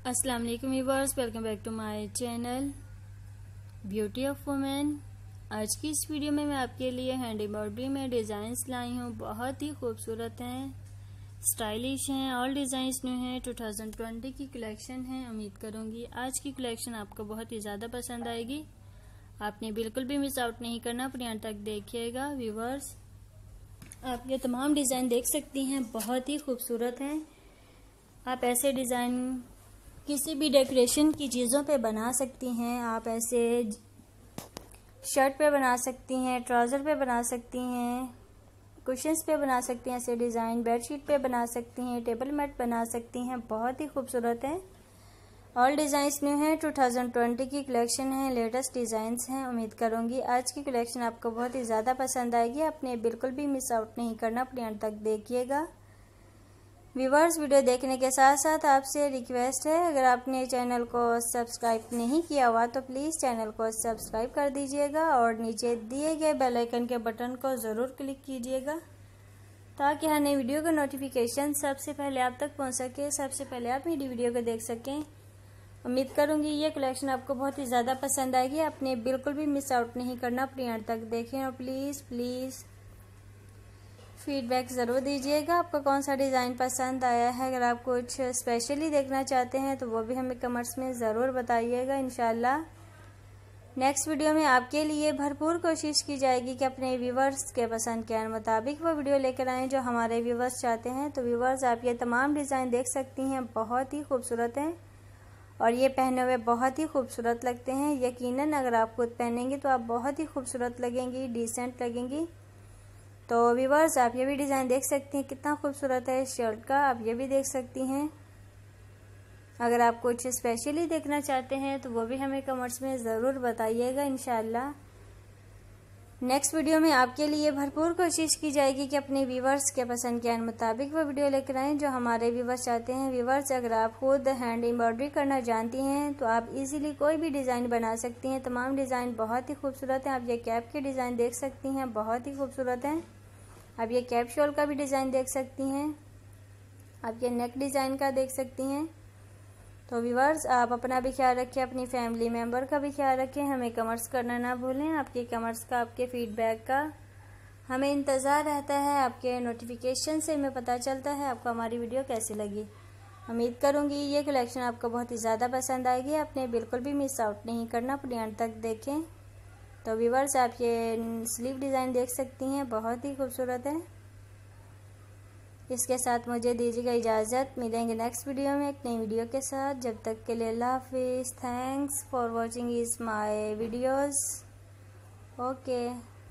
अस्सलाम वालेकुम viewers, welcome back to my channel beauty of women. आज की इस वीडियो में मैं आपके लिए हैंड एम्ब्रॉयडरी में डिज़ाइंस लाई हूँ। बहुत ही खूबसूरत हैं, स्टाइलिश हैं। ऑल डिज़ाइंस न्यू हैं, 2020 की कलेक्शन है। उम्मीद करूँगी आज की कलेक्शन आपको बहुत ही ज़्यादा पसंद आएगी। आपने बिल्कुल भी मिस आउट नहीं करना, अपने अंत तक देखिएगा। व्यूअर्स, आप ये तमाम डिज़ाइन देख सकती हैं, बहुत ही खूबसूरत हैं। आप ऐसे डिज़ाइन किसी भी डेकोरेशन की चीज़ों पे बना सकती हैं। आप ऐसे शर्ट पे बना सकती हैं, ट्राउज़र पे बना सकती हैं, कुशन्स पे बना सकती हैं, ऐसे डिज़ाइन बेडशीट पे बना सकती हैं, टेबल मैट बना सकती हैं। बहुत ही खूबसूरत हैं। ऑल डिज़ाइंस न्यू हैं, 2020 की कलेक्शन है, लेटेस्ट डिज़ाइंस हैं। उम्मीद करूँगी आज की कलेक्शन आपको बहुत ही ज़्यादा पसंद आएगी। आपने बिल्कुल भी मिस आउट नहीं करना, अपने अंत तक देखिएगा। व्यूअर्स, वीडियो देखने के साथ साथ आपसे रिक्वेस्ट है, अगर आपने चैनल को सब्सक्राइब नहीं किया हुआ तो प्लीज़ चैनल को सब्सक्राइब कर दीजिएगा और नीचे दिए गए बेल आइकन के बटन को ज़रूर क्लिक कीजिएगा ताकि हर नई वीडियो का नोटिफिकेशन सबसे पहले आप तक पहुंच सके, सबसे पहले आप मेरी वीडियो को देख सकें। उम्मीद करूंगी ये कलेक्शन आपको बहुत ही ज़्यादा पसंद आएगी। आपने बिल्कुल भी मिस आउट नहीं करना, अपने अंत तक देखें और प्लीज़ फीडबैक ज़रूर दीजिएगा आपको कौन सा डिज़ाइन पसंद आया है। अगर आप कुछ स्पेशली देखना चाहते हैं तो वो भी हमें कमेंट्स में ज़रूर बताइएगा। इंशाल्लाह नेक्स्ट वीडियो में आपके लिए भरपूर कोशिश की जाएगी कि अपने व्यूवर्स के पसंद के मुताबिक वो वीडियो लेकर आएँ जो हमारे व्यूवर्स चाहते हैं। तो व्यूवर्स, आप ये तमाम डिज़ाइन देख सकती हैं, बहुत ही खूबसूरत हैं और ये पहने हुए बहुत ही खूबसूरत लगते हैं। यकीनन अगर आप खुद पहनेंगी तो आप बहुत ही खूबसूरत लगेंगी, डिसेंट लगेंगी। तो व्यूअर्स, आप ये भी डिज़ाइन देख सकती हैं, कितना खूबसूरत है इस शर्ट का। आप ये भी देख सकती हैं। अगर आप कुछ स्पेशली देखना चाहते हैं तो वो भी हमें कमेंट्स में ज़रूर बताइएगा। इंशाल्लाह नेक्स्ट वीडियो में आपके लिए भरपूर कोशिश की जाएगी कि अपने व्यूवर्स के पसंद के मुताबिक वो वीडियो लेकर आएँ जो हमारे व्यूवर्स चाहते हैं। व्यूवर्स, अगर आप खुद हैंड एम्ब्रॉयडरी करना जानती हैं तो आप इजीली कोई भी डिज़ाइन बना सकती हैं। तमाम डिज़ाइन बहुत ही खूबसूरत हैं। आप ये कैप के डिज़ाइन देख सकती हैं, बहुत ही खूबसूरत हैं। आप ये कैप शॉल का भी डिज़ाइन देख सकती हैं। आप ये नेक डिज़ाइन का देख सकती हैं। तो व्यूअर्स, आप अपना भी ख्याल रखें, अपनी फैमिली मेम्बर का भी ख्याल रखें। हमें कमेंट्स करना ना भूलें। आपके कमेंट्स का, आपके फीडबैक का हमें इंतज़ार रहता है। आपके नोटिफिकेशन से हमें पता चलता है आपको हमारी वीडियो कैसी लगी। उम्मीद करूँगी ये कलेक्शन आपको बहुत ही ज़्यादा पसंद आएगी। आपने बिल्कुल भी मिस आउट नहीं करना, अपने अंत तक देखें। तो व्यूअर्स, आप ये स्लीव डिज़ाइन देख सकती हैं, बहुत ही खूबसूरत है। इसके साथ मुझे दीजिएगा इजाज़त। मिलेंगे नेक्स्ट वीडियो में एक नई वीडियो के साथ। जब तक के लिए अल्लाह हाफिज़। Thanks for watching is my videos. Okay.